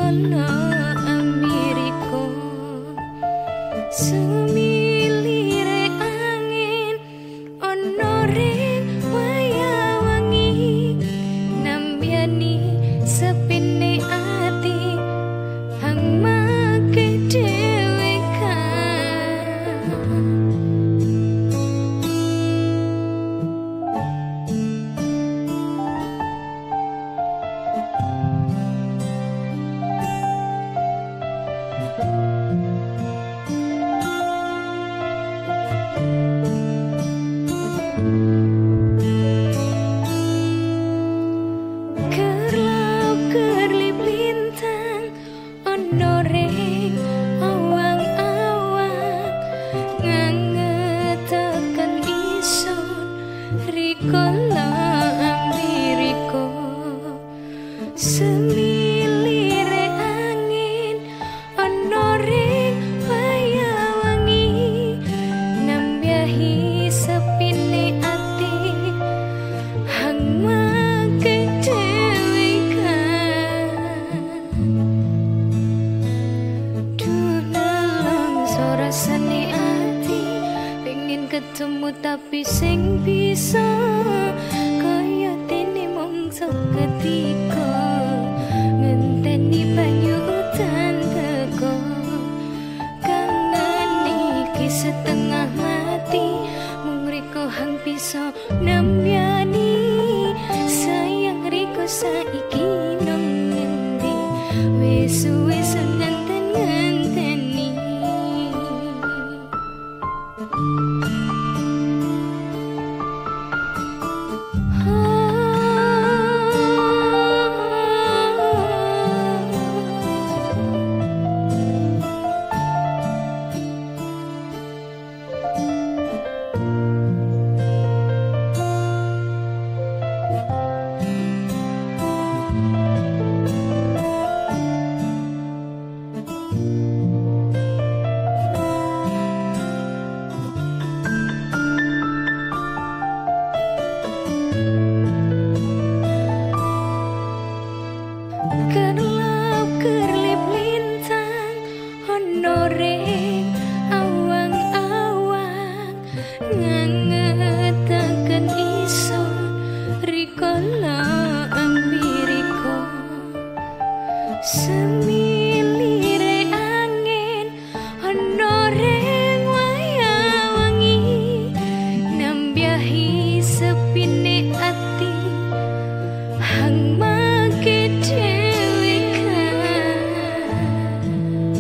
rikala Amerika semilire angin ono ring waya wangi nambyani sepine ati hang make dhewe kan rikala Amerika semilire angin ono ring waya wangi nambyahi sepine ati hang make dhewe kan dunelong sorasane ati pengen ketemu tapi sing bisa kaya dene mongso ketika ngenteni banyu udan teko kangen iki setengah mati mung riko hang bisa nambyani sayang riko saiki nang ngendi wis ngenten-ngenteni semilire angin ono ring waya wangi nambyahi sepine ati hang make dhewe kan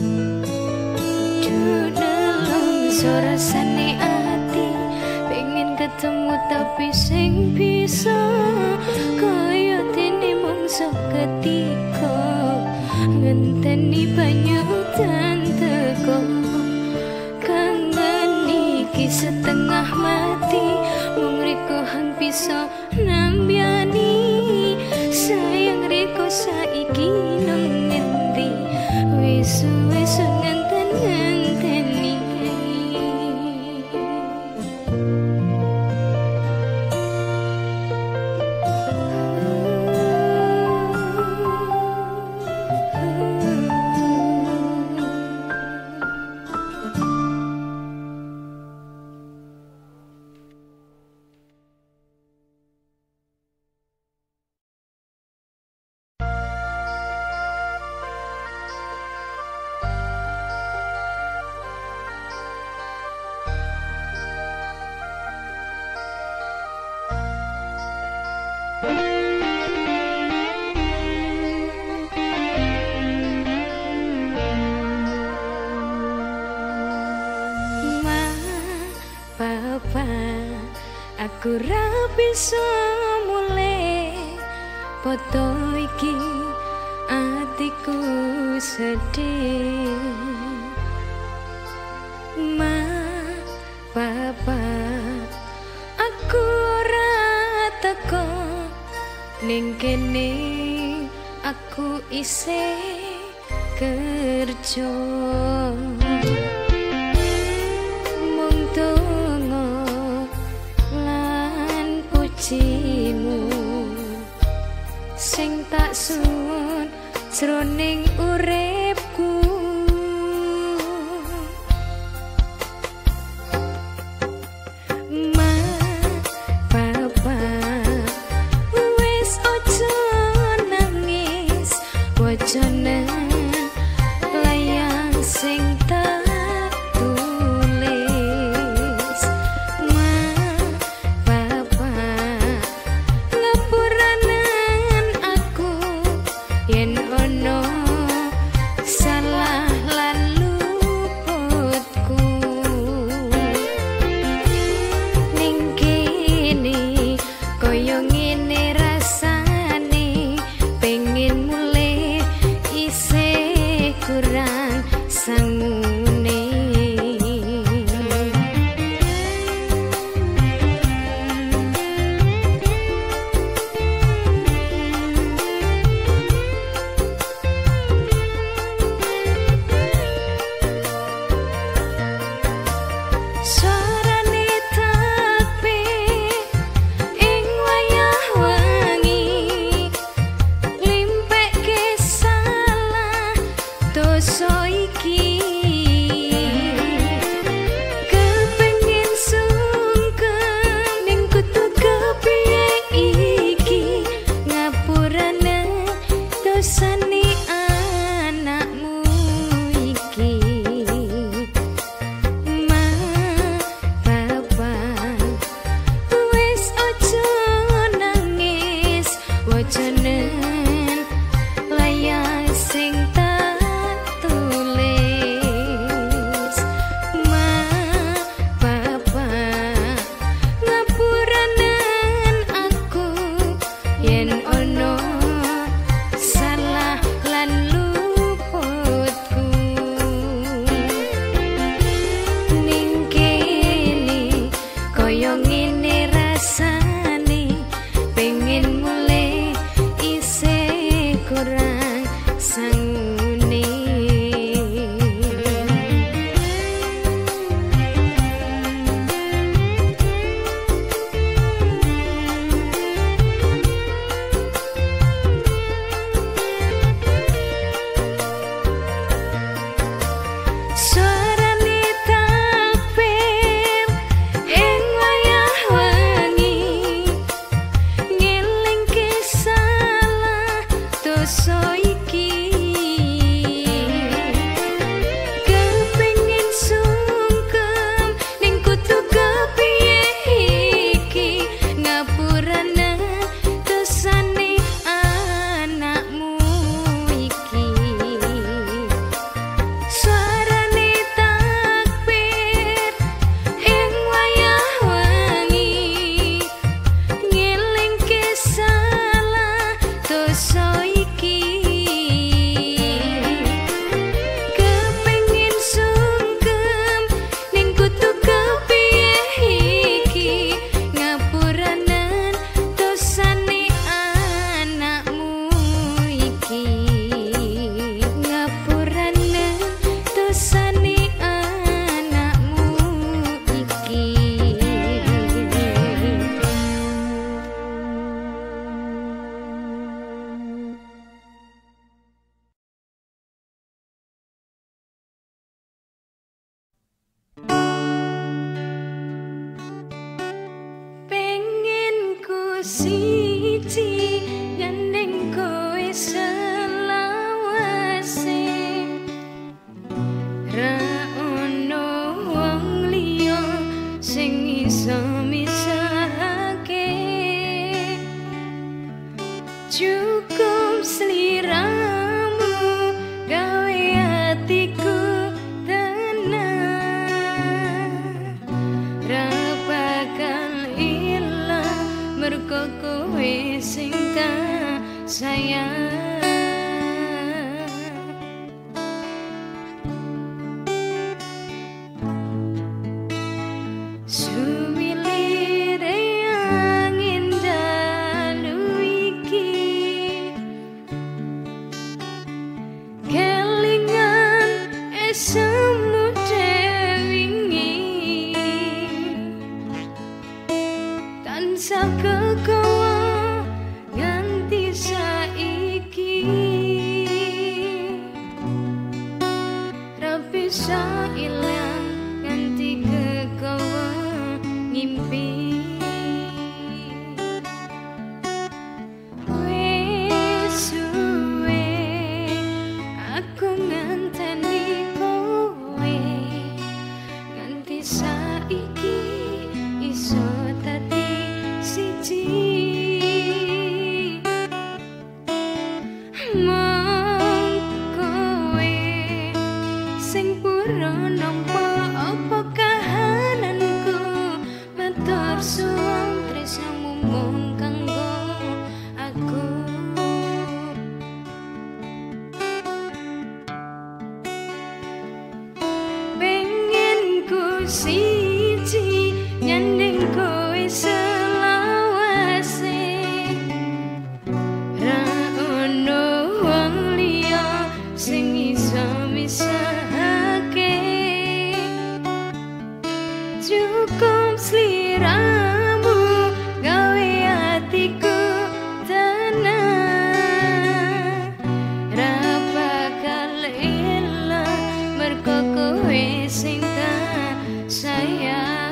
dunelong sorasane ati pengen ketemu tapi sing bisa kaya dene mongso ketika ngenteni banyu udan teko kangen iki setengah mati mung riko hang bisa nambyani sayang riko saiki nang ngendi wis ngenten-ngenteni aku ra bisa mulai foto iki atiku sedih ma papa aku ora teko ning kene aku isih kerja sing tak suwun jroning uripku. Wajane layang sing tak tulis, ma papa ngapuranen aku yen ono salah lan luputku. Ning kene koyo ngene rasane pengen kurang sangune. Suarane takbir ing wayah wengi nglimpekke salah dosa iki. Kepengin sungkem ning kutu kepiye iki ngapurane dosane anakmu iki. Ma papa wis ojo nangis, wajanen layang sing ngene rasane pengen mulai isih kurang sangune. Suarane takbir ing wayah wengi ngelingke salah dosa iki. Kepengin sungkem ning kutu kepiye iki ngapurane dosane anakmu iki. Suarane takbir ing wayah wengi ngelingke salah dosa iki. Kepengin sungkem ning kutu kepiye iki ngapuranen dosane anakmu iki. Ngapuranen dosane anakmu iki. Pengen ku siji gandeng kowe selawase, ra ono wong liya sing iso misahake. Cukup sliramu gawe atiku tenang, ra bakal ilang mergo kowe sing tak sayang. Suwilire angin dalu iki kelingan esemu wingi tansah kekowo nganti saiki. bisa ilang nganti kegawa ngimpi. Wes suwe aku nganteni kowe nganti saiki iso dadi siji. Mong kowe sing pura nampa apa kahananku, matur suwun tresnamu mung kanggo aku. Pengen ku siji nyanding kowe selawase, ra ono wong liya sing iso misahake. Cukup sliramu gawe atiku tenang, ra bakal ilang mergo kowe sing tak sayang.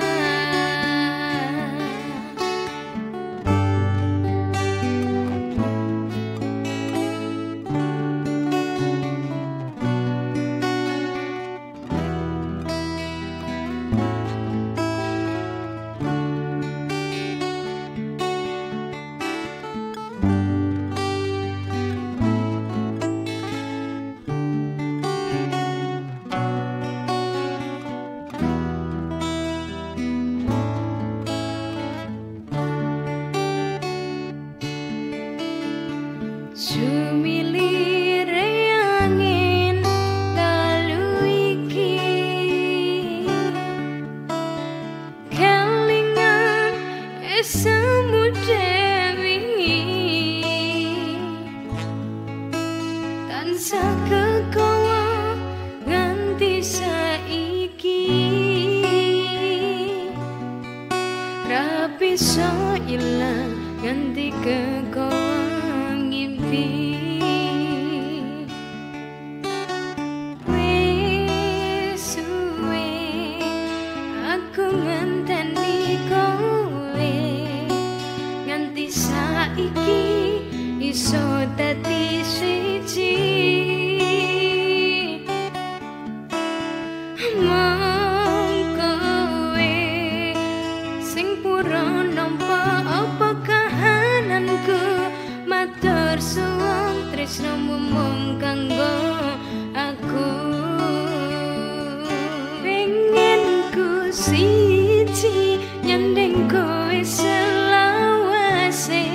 Sumilire angin dalu iki, kelingan esemu wingi, tansah kegawa nganti saiki, ra bisa ilang nganti kegawa ngimpi. Wes suwe aku ngenteni kowe nganti saiki iso dadi siji. Mong kowe sing pura nampa apa kahananku, matur suwun tresnamu mung kanggo aku. Pengen ku siji nyandeng kowe selawase,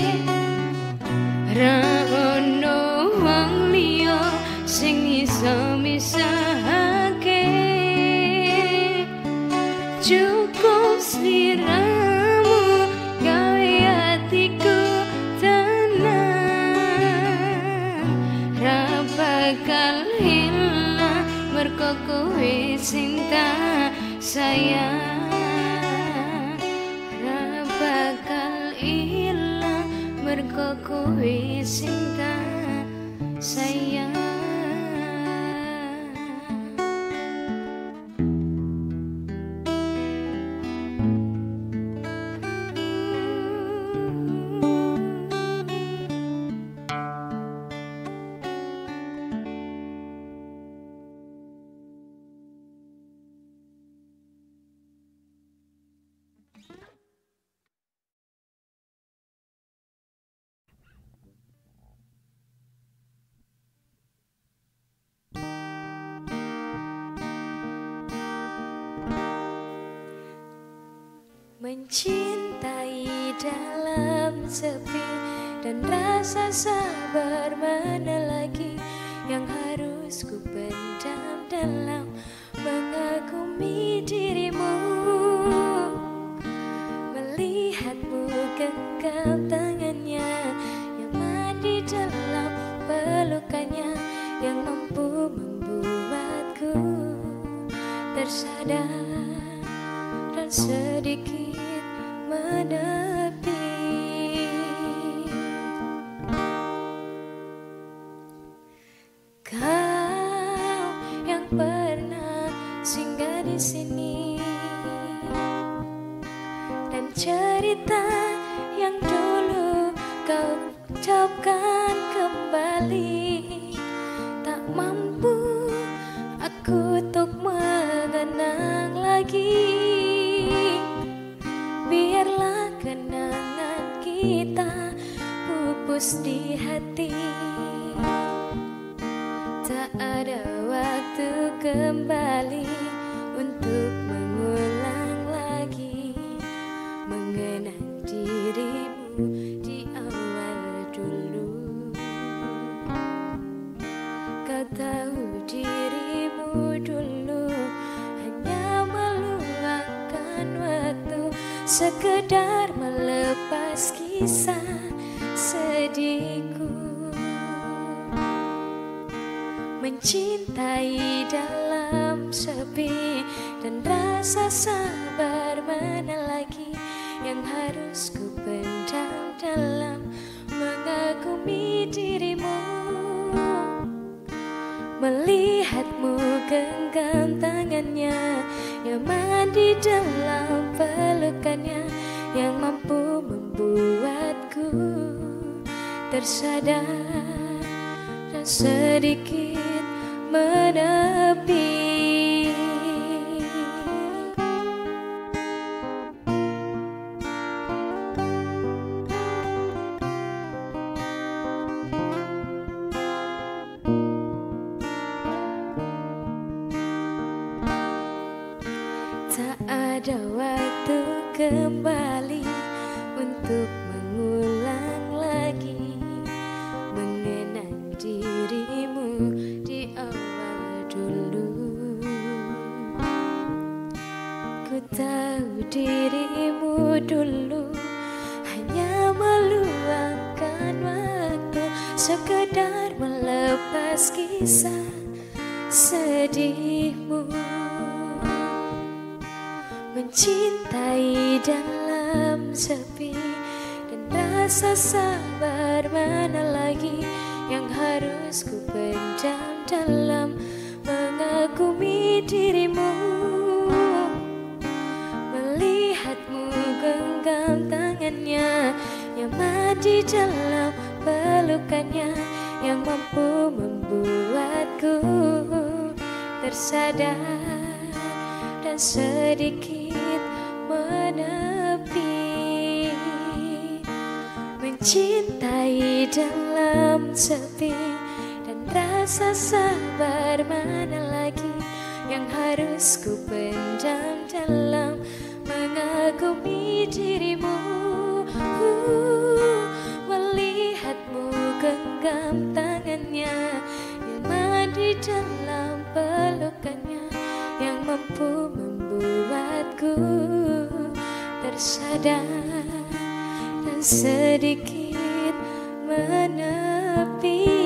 ra ono wong liya sing iso misahake. Cukup sliramu gawe atiku tenang, ra bakal ilang mergo kowe sing tak sayang. Ra bakal ilang mergo kowe sing tak sayang. Mencintai dalam sepi dan rasa sabar mana lagi yang harus ku pendam dalam mengagumi dirimu. Melihatmu genggam tangannya yang mandi dalam pelukannya yang mampu membuatku tersadar dan sedikit menepi. Kau yang pernah di sini. Dan cerita yang dulu kau ucapkan kembali, tak mampu aku untuk mengenang lagi. Biarlah kenangan kita pupus di hati. Tak ada waktu kembali untuk mengulang lagi, mengenang dirimu di awal dulu. Kau tahu dirimu dulu hanya meluangkan waktu, sekedar melepas kisah sedihku. Mencintai dalam sepi dan rasa sabar mana lagi yang harus ku pendam dalam mengagumi dirimu. Melihatmu genggam tangannya, nyaman di dalam pelukannya, yang mampu membuatku tersadar dan sedikit menepi. Tak ada waktu kembali untuk mengulang lagi, mengenang dirimu di awal dulu. Ku tahu dirimu dulu hanya meluangkan waktu, sekedar melepas kisah sedihmu. Mencintai dalam sepi dan rasa sabar mana lagi yang harus ku pendam dalam mengagumi dirimu. Melihatmu genggam tangannya, nyaman di dalam pelukannya, yang mampu membuatku tersadar dan sedikit menepi. Mencintai dalam sepi dan rasa sabar mana lagi yang harus ku pendam dalam mengagumi dirimu. Melihatmu genggam tangannya, nyaman di dalam pelukannya, yang mampu membuatku tersadar dan sedikit menepi.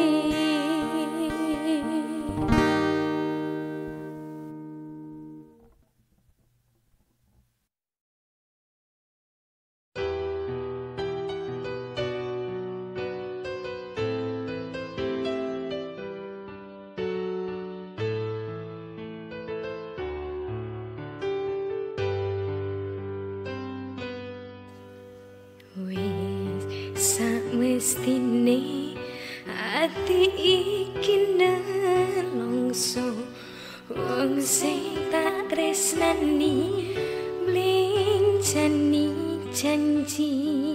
Wis samestine ati iki nelongso, wong sing tak tresnani mlincani janji.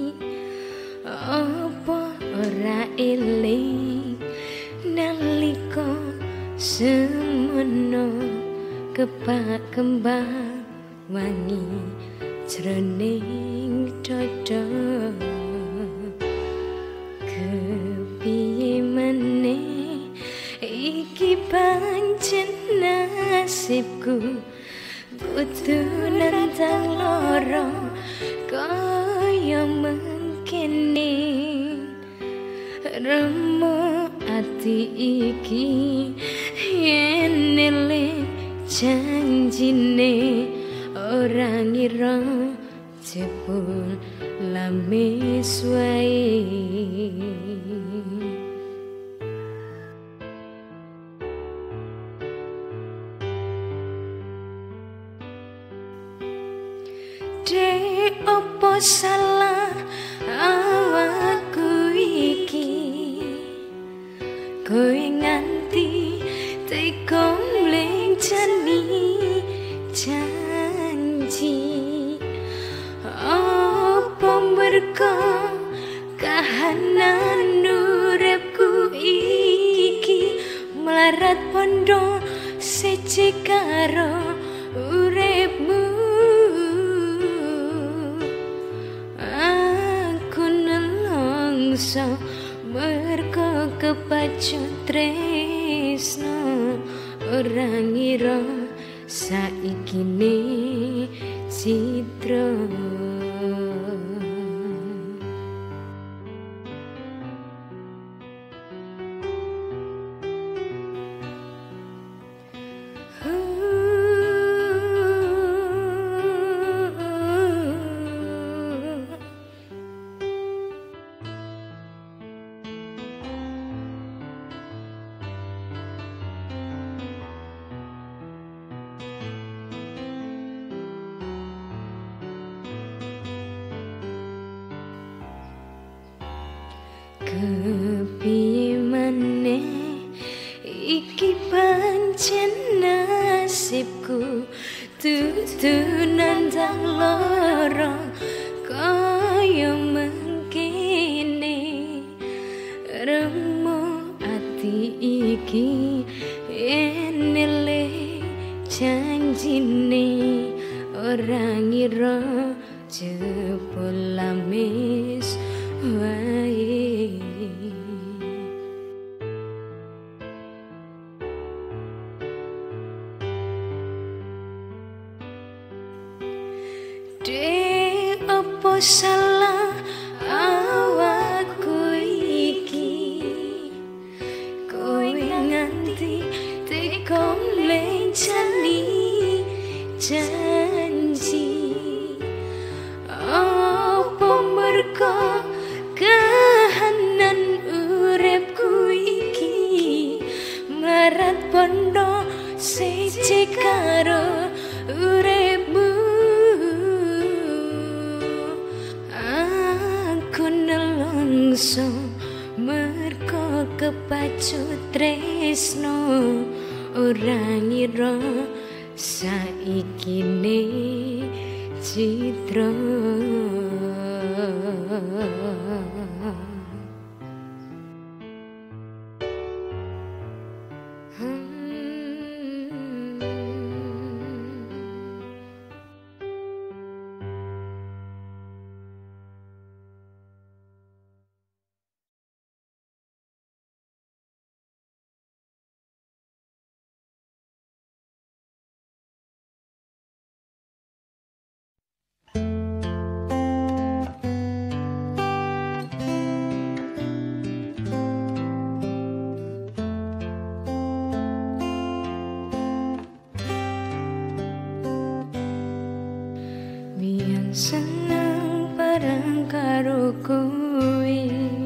Apa ora eling nalika semono kepak kembang wangi jroning dada. Kepiye meneh iki pancen nasibku, kudu nantang lara kaya mengkene. Remo ati iki yen eling janjine, ora ngira jebul lamis wae. Dek opo salah awakku iki, kowe nganti tega mlencani janji. Opo mergo kahanan uripku iki melarat pondo siji karo uripmu. Aku nelongso mergo kepacut tresno, ora ngira saikine citra. Kepiye maneh iki pancen nasibku, dudu nandang lara kaya mengkene. Remo ati iki yen eleh janjine, ora ngira jebul lamis wae. Dek opo salah awakku iki, kowe nganti tega mlencani janji. Opo mergo kahanan uripku iki melarat pondo siji karo uripmu. Aku nelongso mergo kepacut tresno, ora ngira saikine citra. Biyen seneng bareng karo kowe,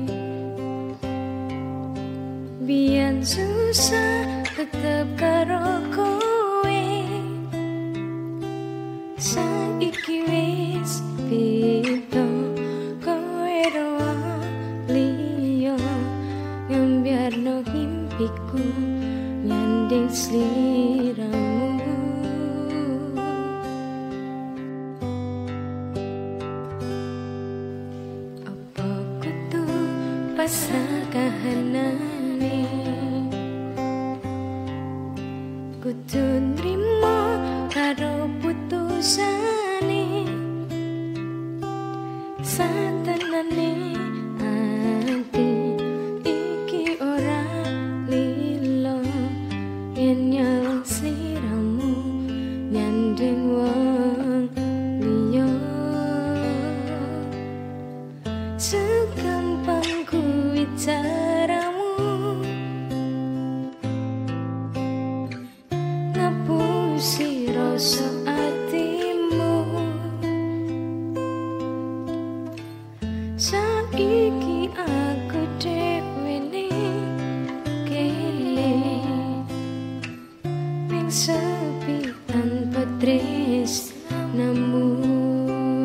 biyen susah tetep karo kowe. Saiki wis beda, kowe ora liya ngambiarno impiku nyanding sliramu. Pasrah kahanane, kudu nrimo karo putusane. Satenane ati iki ora lilo, yen nyawang sliramu nyanding wong liya. Segampang kuwi caramu ngapusi rasa atimu. Saiki aku dhewe ning kene, ning sepi tanpa tresnamu.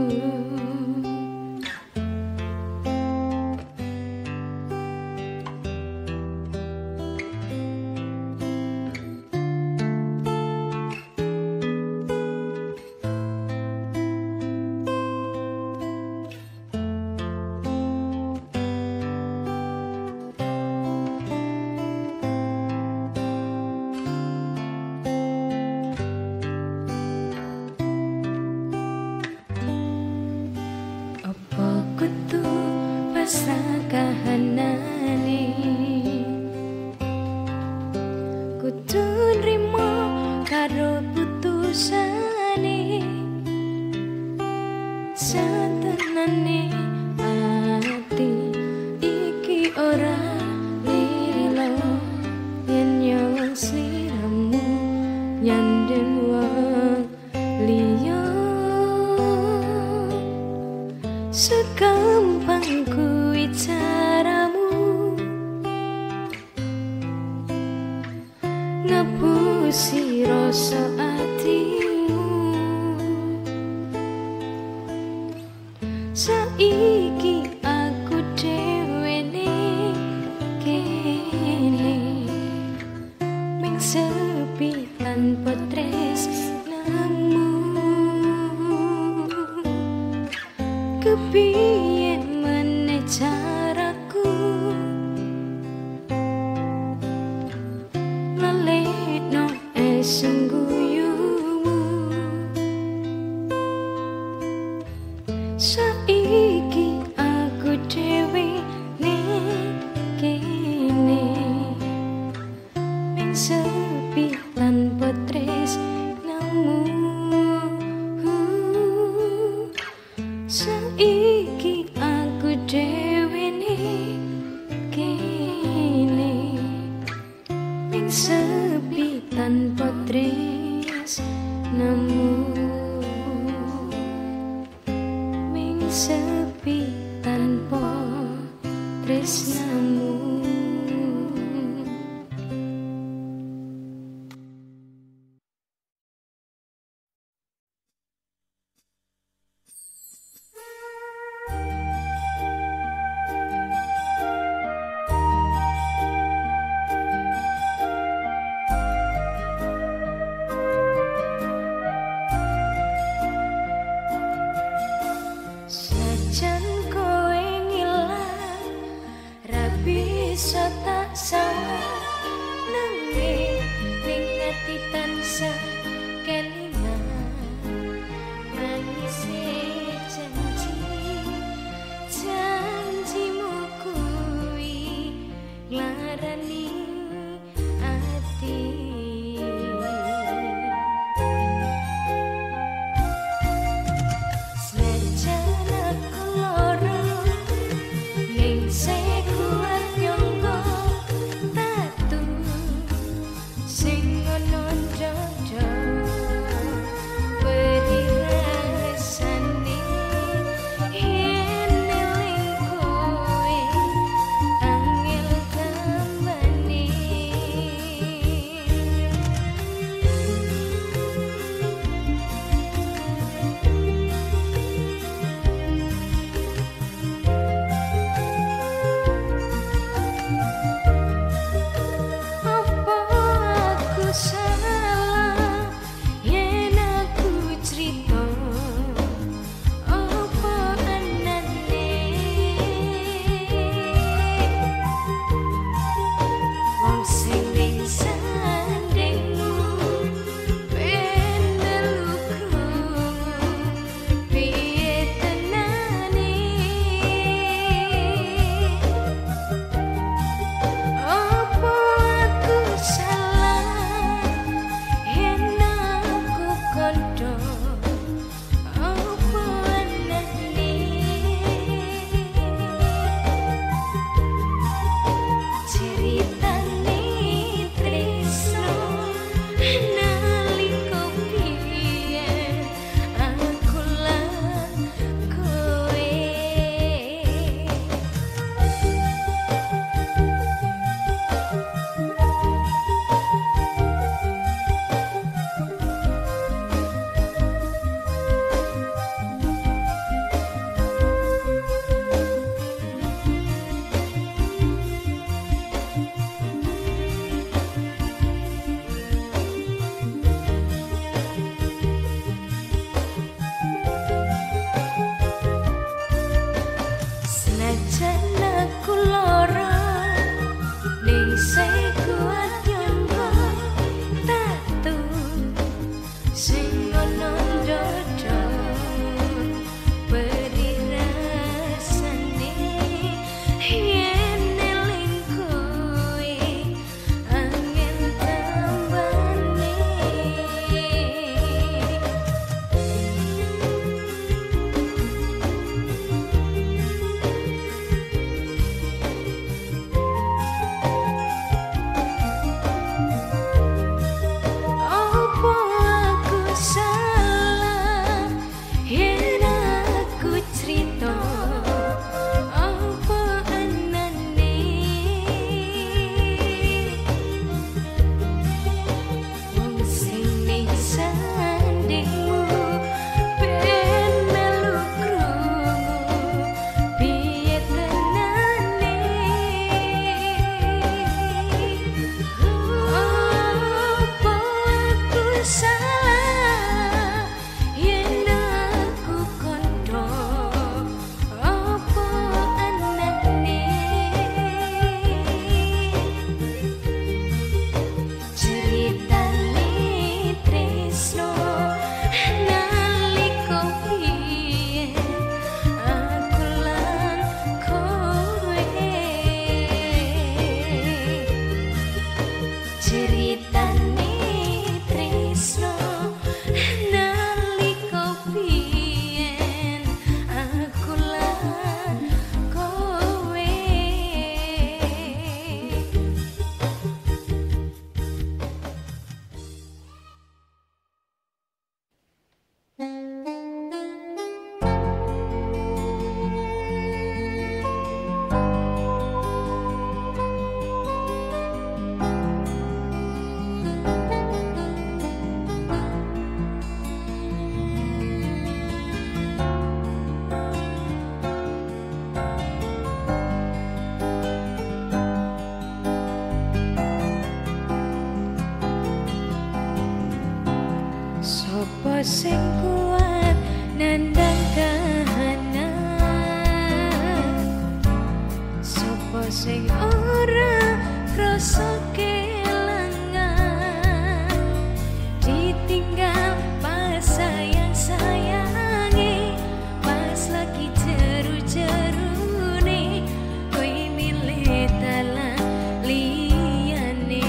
kudu nrimo karo putusane satenane ati iki ora lilo yen yo sliramu nyandeng wong liya segampang kuwi caramu ngapusi rasa atimu saiki aku dhewe ning kene ming sepi tanpa tresnamu kepiye meneh caraku nalekno eseng guyumu saiki aku dhewe ning kene ming sepi tanpa tresnamu saiki aku dhewe ning kene ming sepi tanpa tresnamu ming sepi tanpa tresnamu. Sajan kowe ngilang rapi sing kuat nandang kahanan, sapa sing ora krasa kelangan, ditinggal pas sayang-sayangi, pas lagi jeru-jerune kowe milih dalan liyane.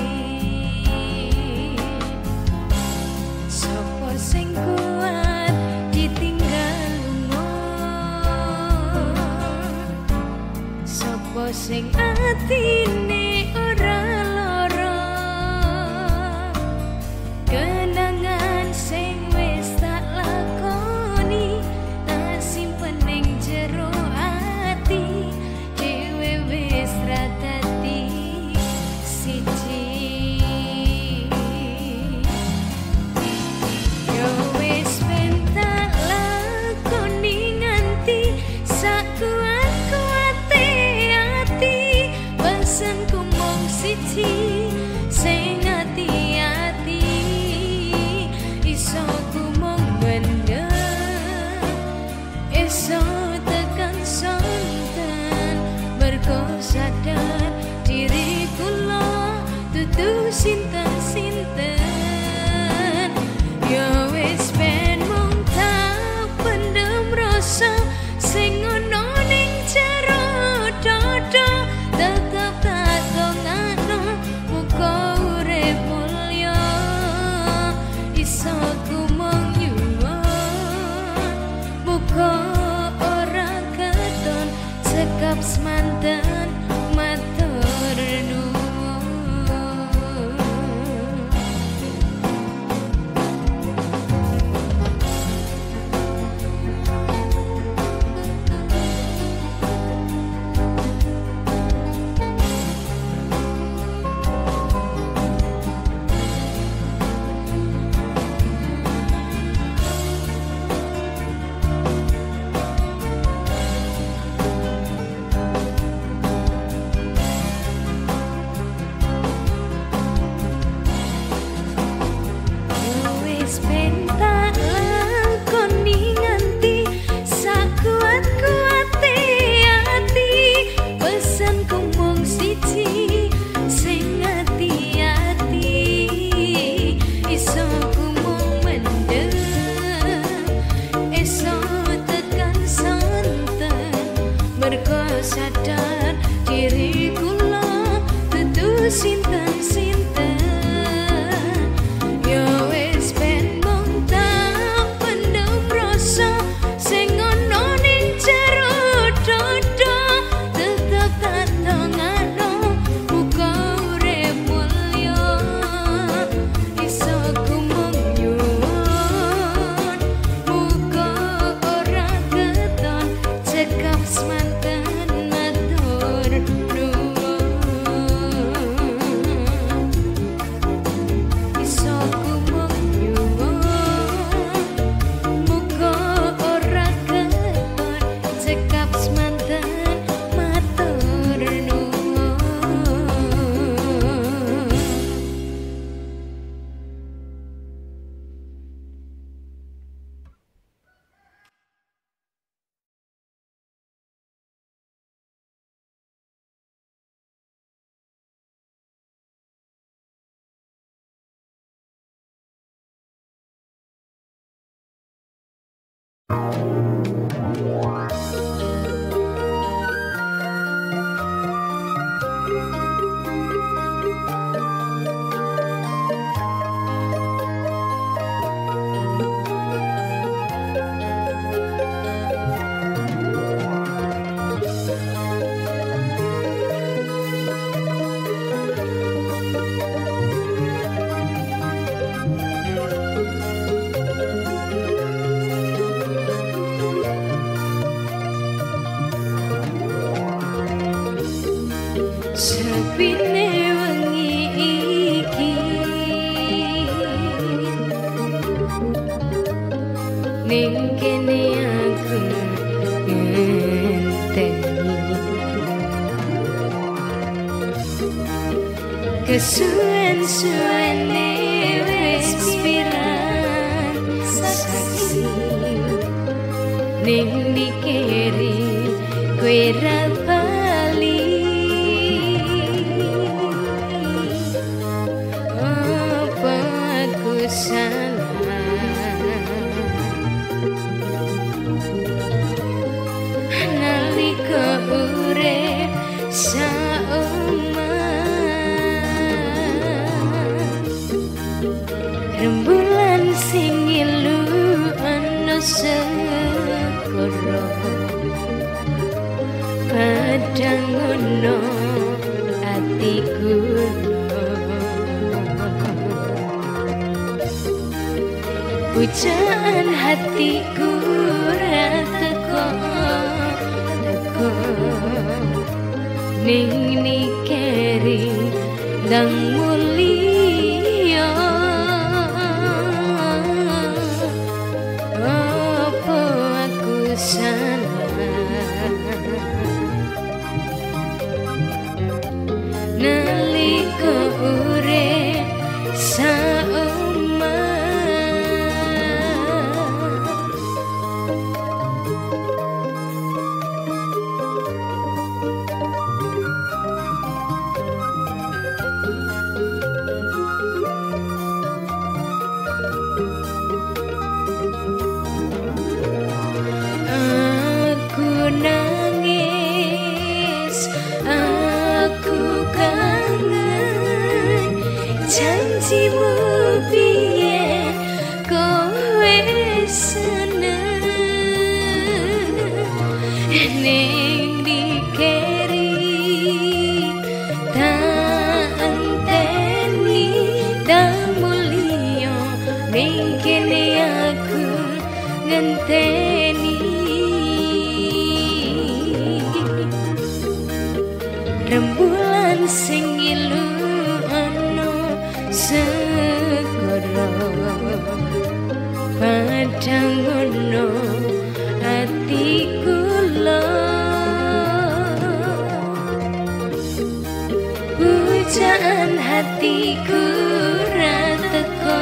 Sapa sing kuat ditinggal lunga, sapa sing atine ora lara, kenangan sing wis tak lakoni tak simpen ning jero ati, dhewe wis ra dadi siji. Yo wis ben tak lakoni nganti sak kuat-kuate ati, pesenku mung siji sing ati-ati, iso ku mung mendem, iso tekan sonten, mergo sadar diri kula dudu sinten-sinten. Ya wis ben mung tak pendem rasa sing ono ning jero dada, tetep tak dongakno muga urip mulya, iso ku mung nyuwun muga ora keton sekap semanten matur nuwun. Wis ben tak lakoni nganti sak kuat-kuate ati, pesenku mung siji sing ati-ati, iso ku mung mendem, iso tekan santen, mergo sadar diri kula dudu sinten-sinten. Ya wis ben mung tak pendem rasa sing ono ning jero dada, tetep tak dongakno muga urip mulya, iso ku mung nyuwun muga ora keton cekap semanten matur nuwun. Iso ku mung nyuwun muga ora keton cekap semanten matur nuwun. Sepine wengi iki ning kene aku ngenteni, kesuwen-suwene wis pirang ning dikeri kowe ra bali apa aku salah nalika urip rembulan sing ilu ana sekoro padang ngono atiku pujaan hatiku ra teko ning nikeri ndang mulia apa aku salah nalika urip saoma nangis aku kangen janjimu biyen kowe seneng ning dikeri tak enteni tak mulia ning kene aku ngenteni rembulan sing ilu ana segara padang ngono atiku lo pujaan hatiku ra teko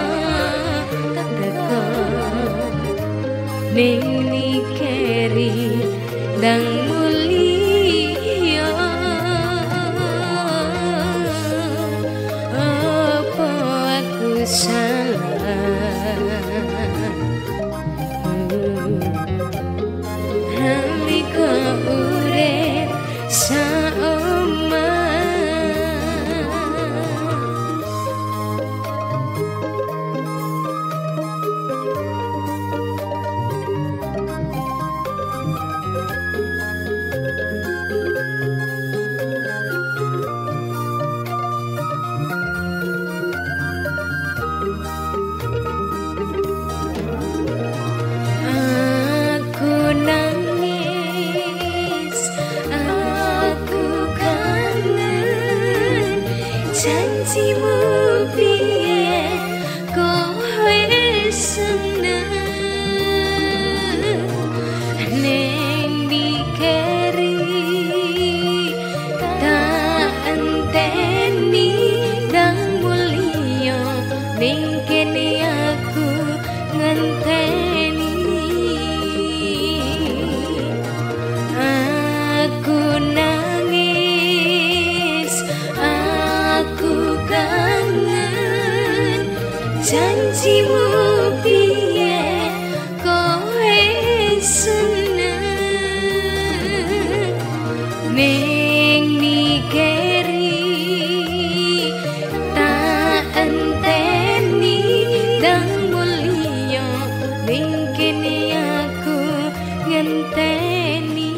ning nikeri ndang mulia apa aku salah nalika urip saoma janjimu biyen kowe seneng ning dikeri tak enteni ndang mulia ning kene aku ngenteni aku nangis aku kangen janjimu biyen kowe seneng ning nikeri tak enteni ndang mulia ning kene aku ngenteni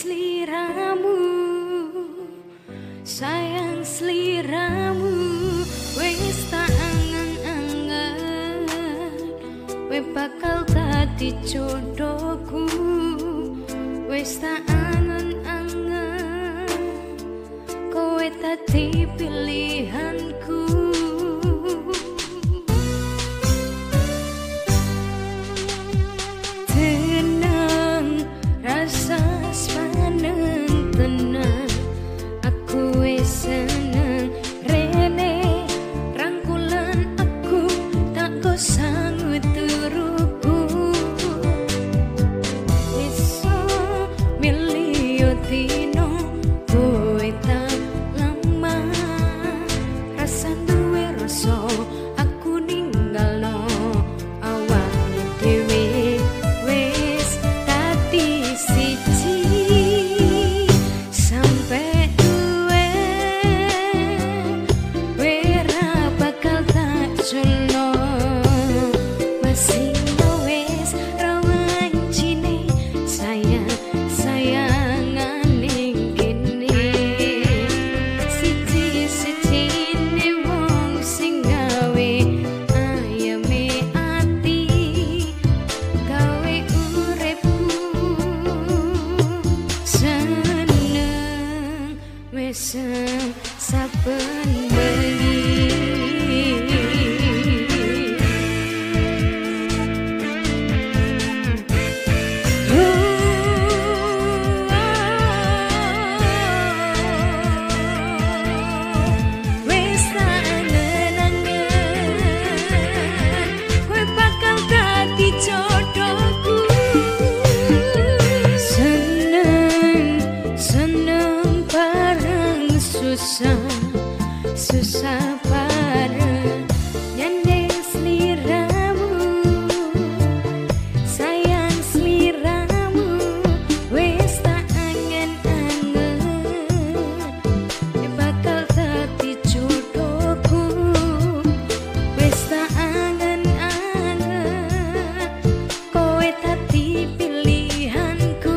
sliramu, sayang sliramu, wis tak angen-angen, we bakal dadi jodohku, wis tak angen-angen, kowe dadi pilihanku. Saben bengi wis tak angen-angen, kowe bakal dadi jodohku. Seneng bareng susah bareng nyandeng sliramu, sayang sliramu, wis tak angen-angen, bakal dadi jodohku, wis tak angen-angen, kowe dadi pilihanku.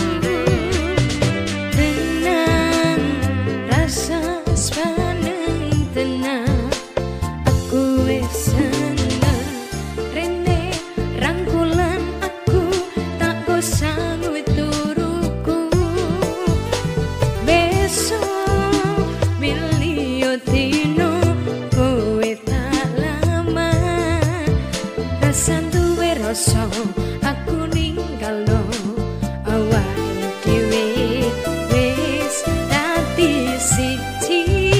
Tenang rasa tenang, aku wis seneng, rene rangkulan aku tak gosang turuku. Besok milio dino kowe tak lama, rasan duwe rasa aku ninggalo awake dhewe wis dadi siji.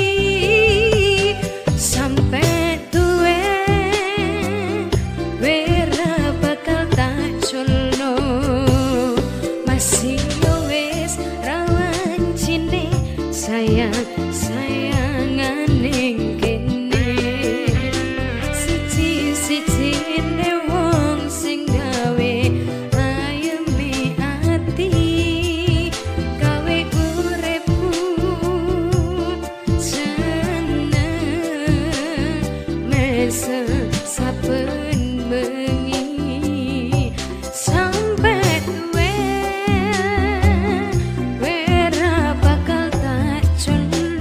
Sayangan ning kene, siji-sijine wong sing gawe ayeme ati, gawe uripku seneng mese saben bengi sampai tuwe, wera bakal tak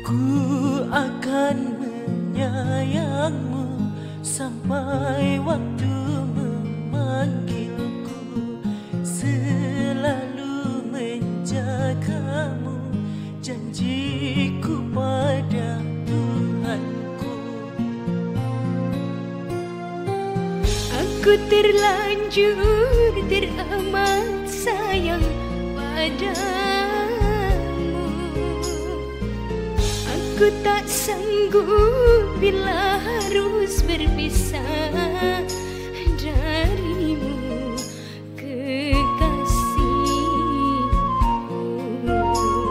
Ku akan menyayangmu sampai waktu memanggilku, selalu menjagamu, janjiku pada Tuhanku. Aku terlanjur teramat sayang padamu. Aku tak sanggup bila harus berpisah darimu, kekasihku.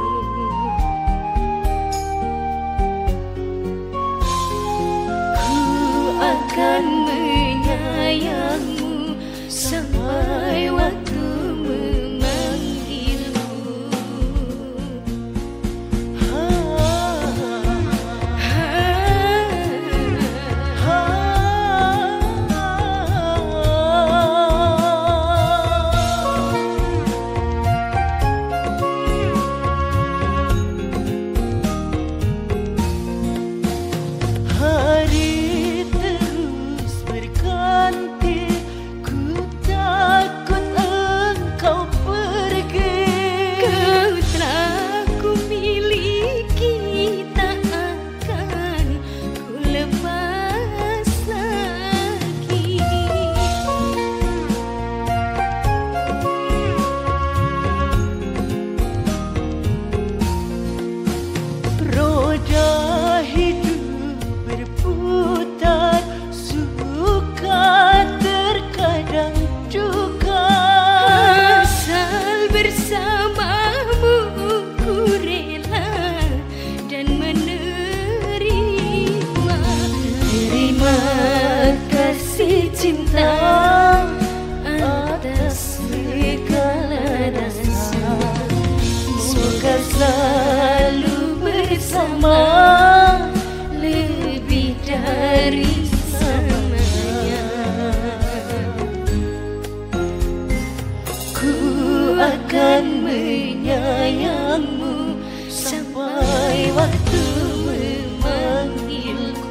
Ku akan menyayangmu sampai waktu cinta atas segala rasa, semoga selalu bersama, lebih dari selamanya. Ku akan menyayangmu sampai waktu memanggilku.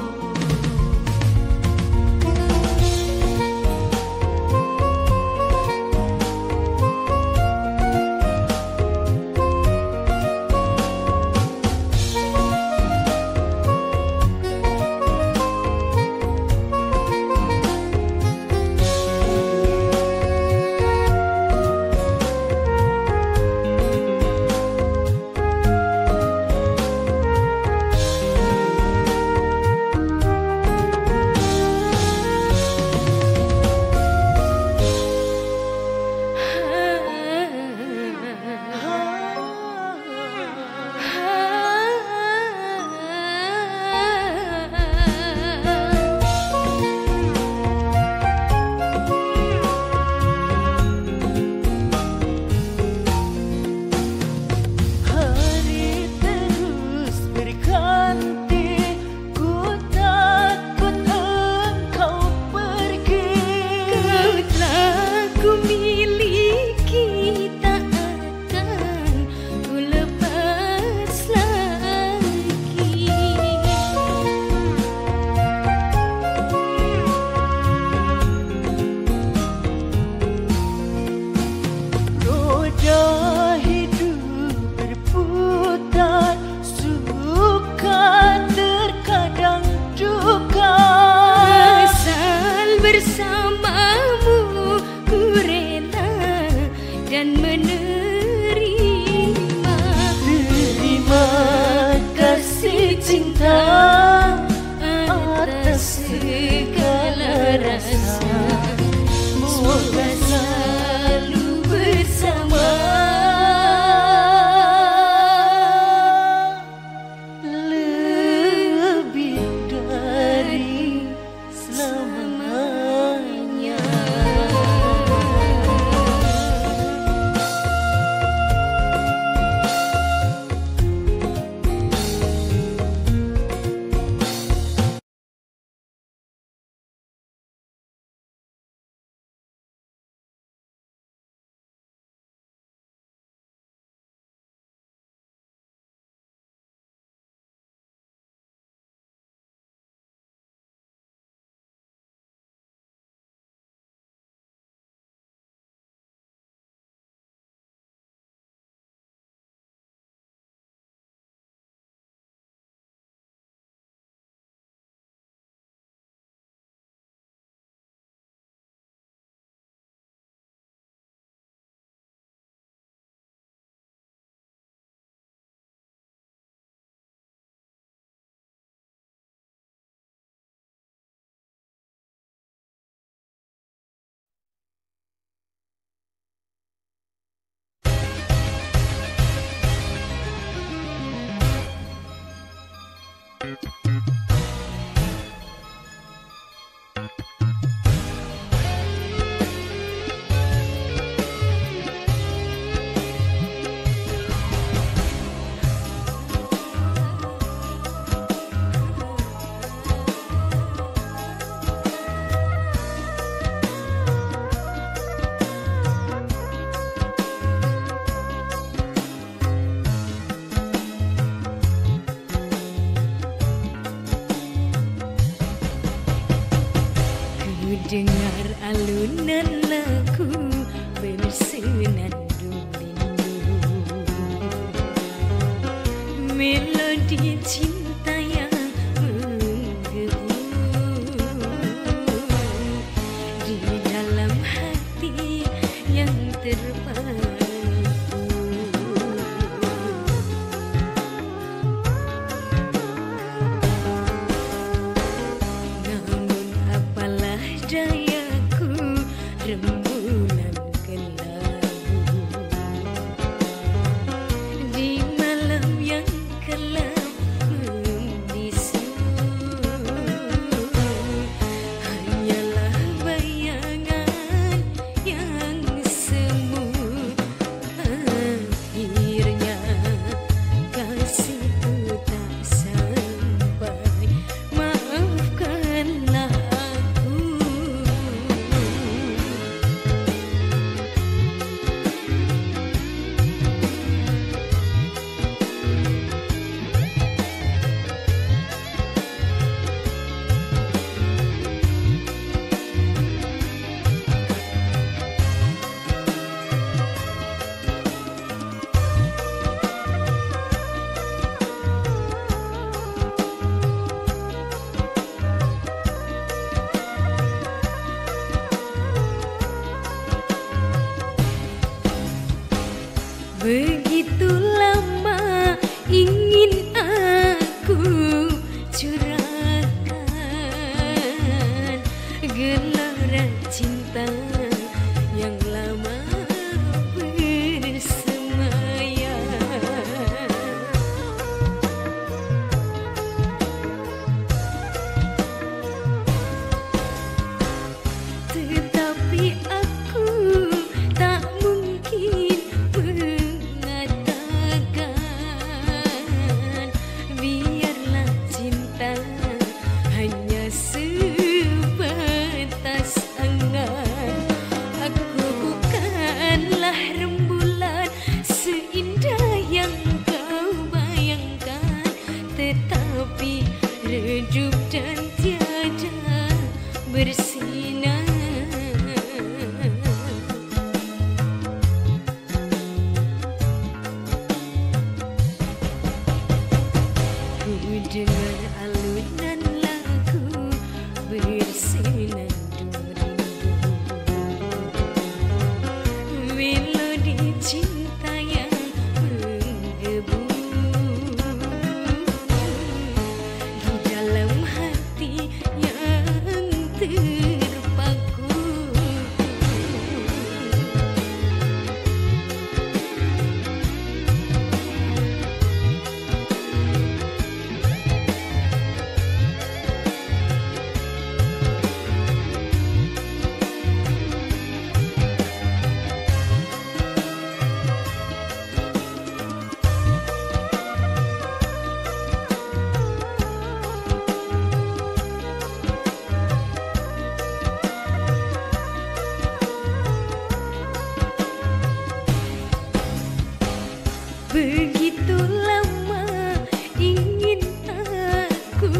Bersamamu ku rela dan menerima. Terima kasih cinta atas segala rasa, semoga selalu bersama, lebih dari selamanya. Dengar alunan lagu bersenandung rindu, melodi cinta yang menggebu di dalam hati yang terpaku. Dayaku rembulan kelabu di malam yang kelam membisu, hanyalah bayangan yang semu. Akhirnya kasihku tak sampai, maafkanlah begitu lama ingin aku curahkan gelora cinta yang lama bersemayam. Tetapi aku tak mungkin biarlah cinta hanya sebatas angan. Aku bukanlah rembulan seindah yang kau bayangkan, tetapi redup dan tiada bersinar. Dengar alunan lagu bersenandung rindu, melodi cinta yang menggebu di dalam hati yang terpaku. Begitu lama ingin aku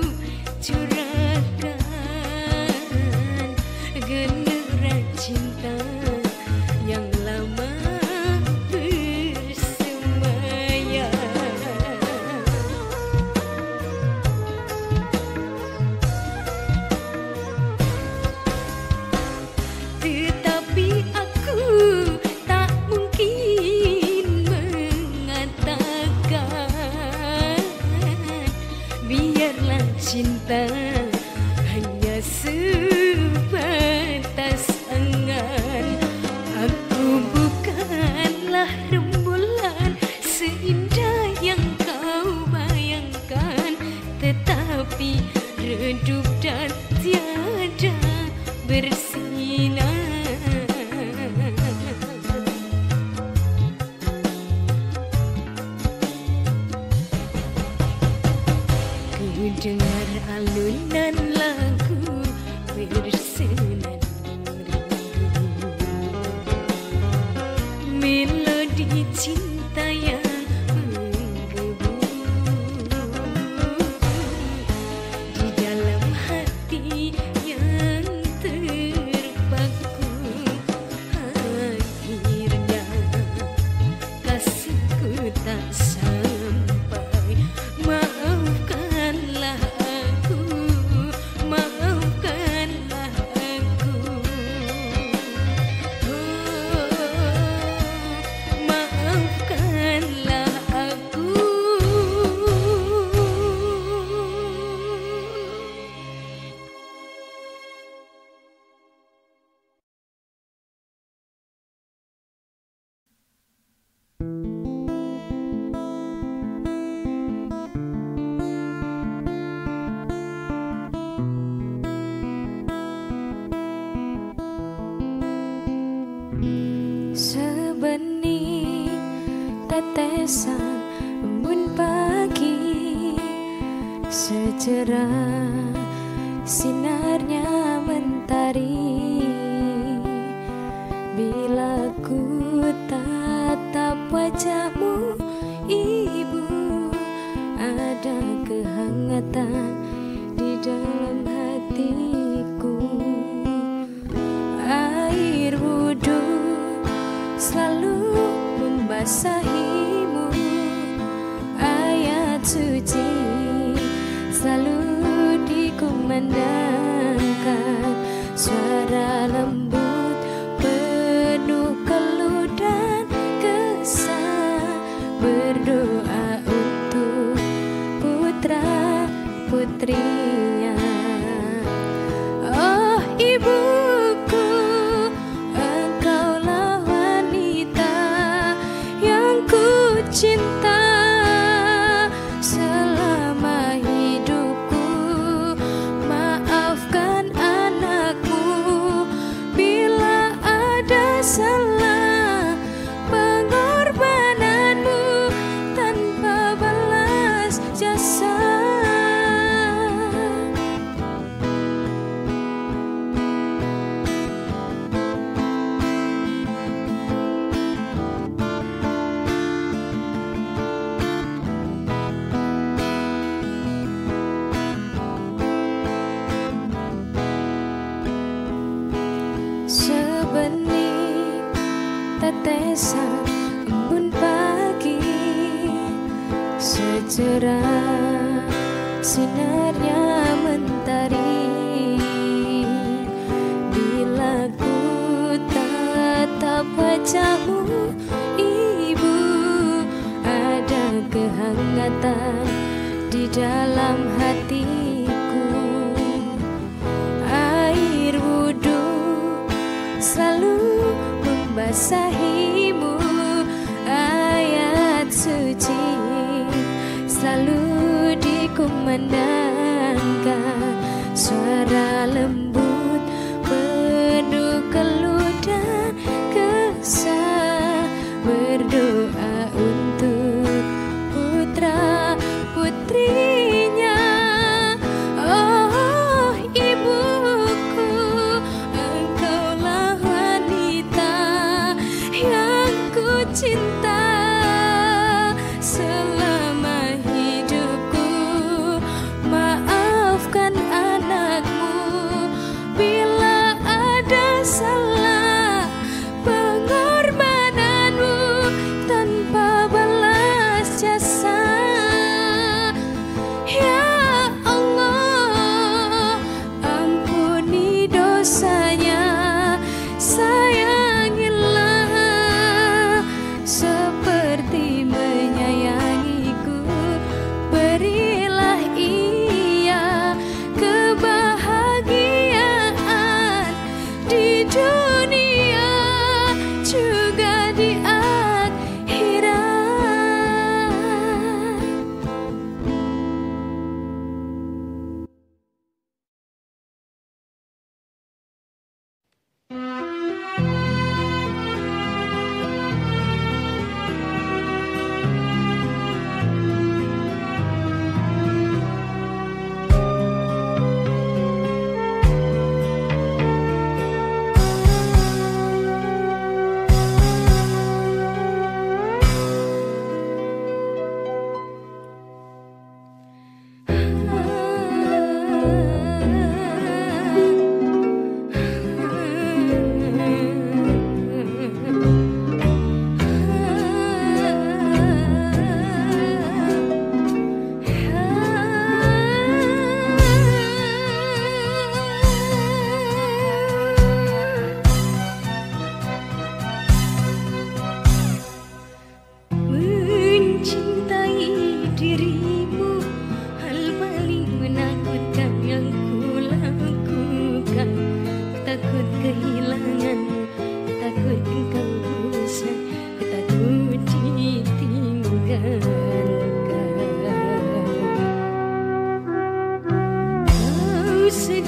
curahkan gelora cinta yang lama bersemayam. Tetapi aku tak mungkin mengatakan biarlah cinta hanya sebatas angan. Aku bukanlah rembulan seindah yang kau bayangkan, redup dan tiada bersinar. Ku dengar alunan lagu bersenandung rindu, melodi cinta yang menggebu di dalam hati yang terpaku. Akhirnya kasihku tak sampai. Maafkanlah aku, maafkanlah aku. Oh, maafkanlah aku. Sebening tetesan embun pagi, secerah sinarnya mentari. Bila ku tatap wajahmu, ibu, ada kehangatan di dalam hatiku. Air wudhu selalu membasahimu, ayat suci selalu dikumandangkan, suara lembut penuh keluh dan kesah, berdoa untuk putra putrinya. Oh ibuku, engkaulah wanita yang ku cinta selama hidupku. Maafkan anakku bila ada salah, pengorbananmu tanpa balas jasa. Sebening tetesan embun pagi, secerah sinarnya mentari. Bila ku tatap wajahmu, ibu, ada kehangatan di dalam hatiku. Air wudhu selalu membasahimu, ayat suci selalu dikumandangkan, suara lembut penuh keluh dan kesah, berdoa untuk putra putrinya. Oh ibuku, engkaulah wanita yang ku cinta selama hidupku. Maafkan anakmu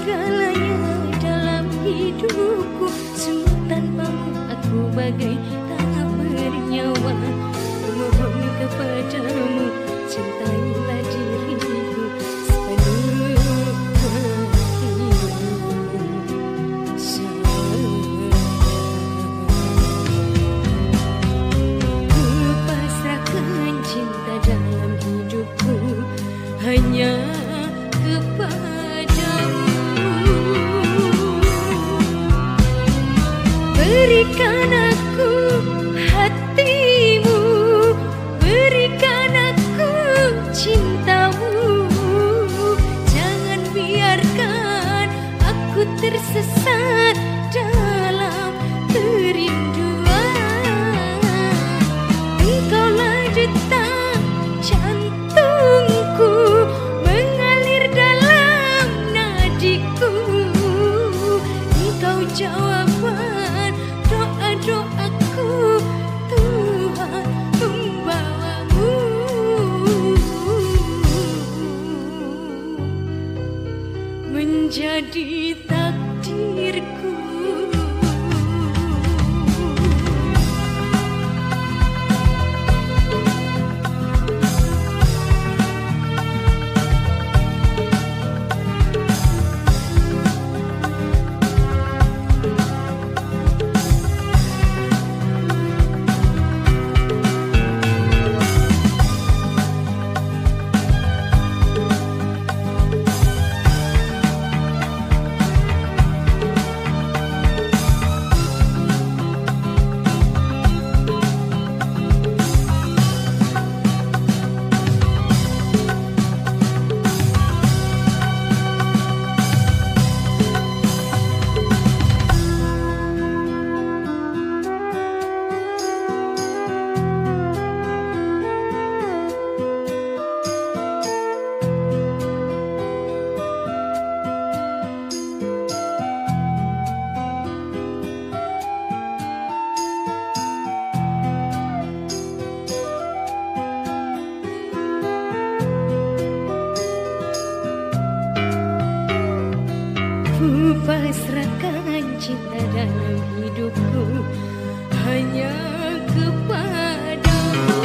segalanya dalam hidupku. Semua tanpamu aku bagai tak bernyawa. Mohon kepadamu, cintailah diriku sepenuh hatimu. Ku pasrahkan cinta dalam hidupku hanya kepadamu. Berikan aku hatimu, berikan aku cintamu. Jangan biarkan aku tersesat dalam kerinduan. Engkaulah detak jantungku, mengalir dalam nadiku. Engkau jawaban doa-doaku, Tuhan membawamu menjadi takdirku. Ku pasrahkan cinta dalam hidupku hanya kepadamu.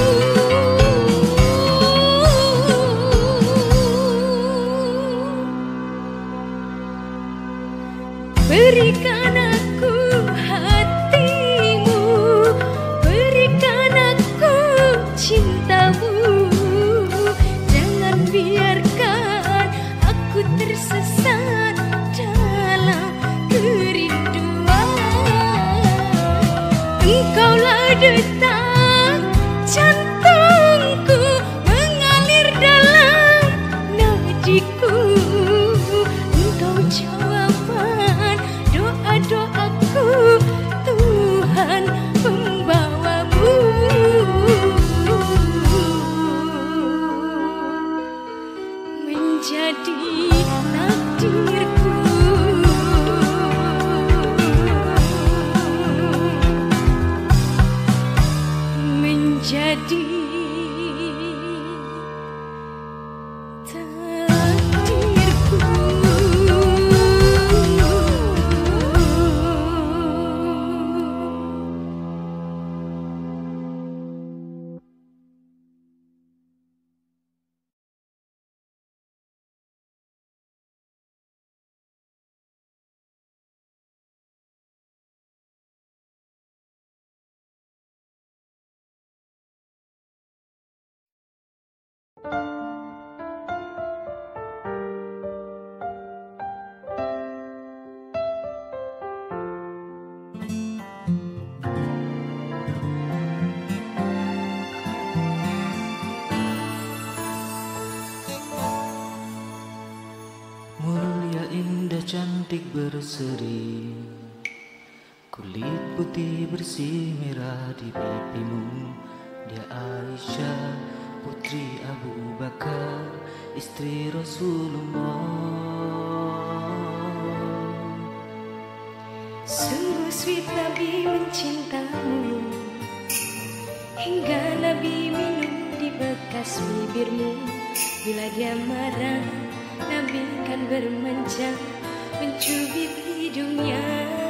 Berikan aku hatimu, berikan aku cintamu. Jangan biarkan aku tersesat dalam kerinduan. Engkaulah detak jantungku, mengalir dalam nadiku. Engkau jawaban doa-doaku, Tuhan membawamu menjadi takdirku. Menjadi takdirku. Mulia, indah, cantik, berseri, kulit putih bersih merah di pipimu. Dia Aisyah, putri Abu Bakar, istri Rasulullah. Sungguh sweet Nabi mencintamu, hingga Nabi minum di bekas bibirmu. Bila dia marah, Nabi Nabi kan bermanja mencubit hidungnya.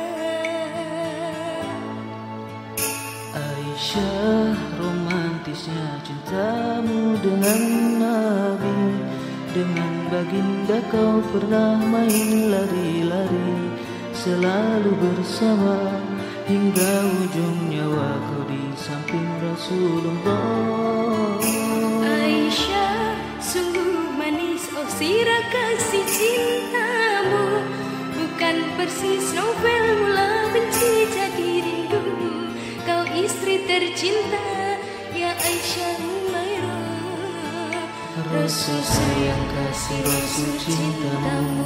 Aisyah, romantisnya cintamu dengan Nabi. Dengan baginda kau pernah main lari-lari, selalu bersama hingga ujung nyawa kau di samping Rasulullah. Aisyah, sungguh manis oh sirah kasih cintamu, bukan persis novel mula benci jadi rindu. Kau istri tercinta ya Aisyah Humairah. Rasul sayang kasih Rasul cintamu.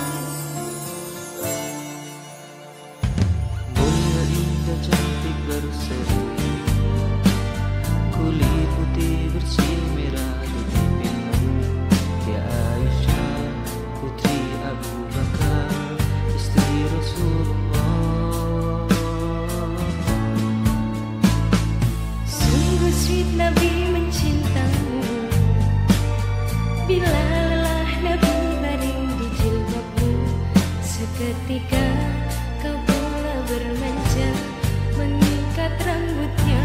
Mulia indah cantik berseri, kulit putih bersih merah di pipimu. Ya Aisyah, putri Abu Bakar, istri Rasulullah. Sungguh sweet Nabi mencintamu, bila lelah Nabi baring di jilbabmu. Seketika kau pula bermanja mengikat rambutnya.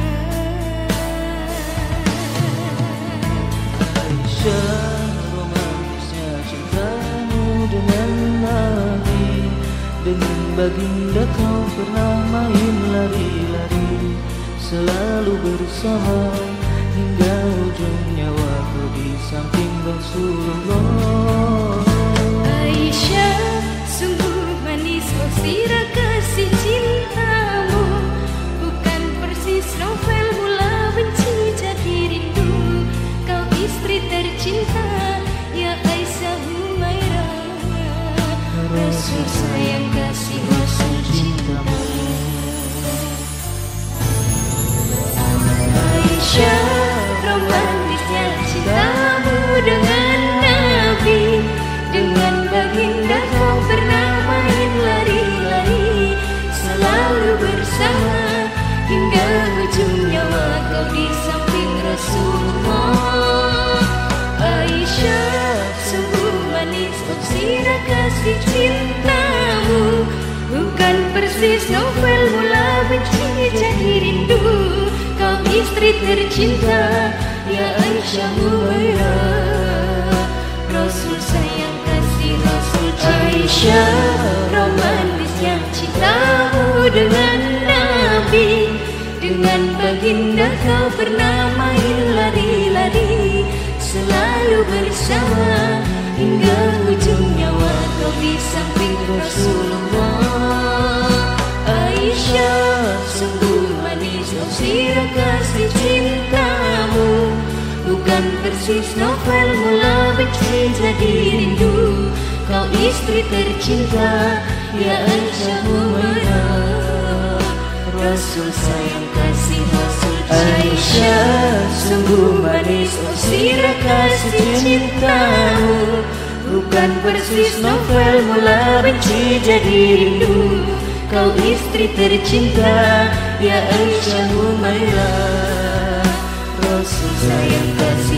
Aisyah, romantisnya cintamu dengan Nabi. Dengan baginda kau pernah main lari-lari, selalu bersama hingga ujung nyawa kau di samping Rasulullah. Aisyah, sungguh manis oh sirah kasih cintamu, bukan persis novel mula benci jadi rindu. Kau istri tercinta ya Aisyah Humairah. Rasul sayang kasih Rasul cintamu. Aisyah, romantisnya cintamu dengan Nabi. Dengan baginda kau pernah main lari-lari, selalu bersama hingga ujung nyawa kau di samping Rasulullah. Aisyah, sungguh manis oh sirah kasih cintamu, bukan persis novel mula benci jadi rindu. Kau istri tercinta ya Aisyah Humairah. Rasul sayang kasih Rasul Aisyah, romantisnya cintamu dengan Nabi. Dengan baginda kau pernah main lari-lari, selalu bersama hingga ujung nyawa kau di samping Rasulullah. Aisyah, sungguh manis oh sirah kasih cintamu, bukan persis novel mula benci jadi rindu. Kau istri tercinta ya Aisyah Humairah. Rasul sayang kasih Rasul Aisyah, sungguh manis oh sirah kasih cintamu, bukan persis novel mula benci jadi rindu. Kau istri tercinta ya Aisyah Humairah. Rasul sayang kasih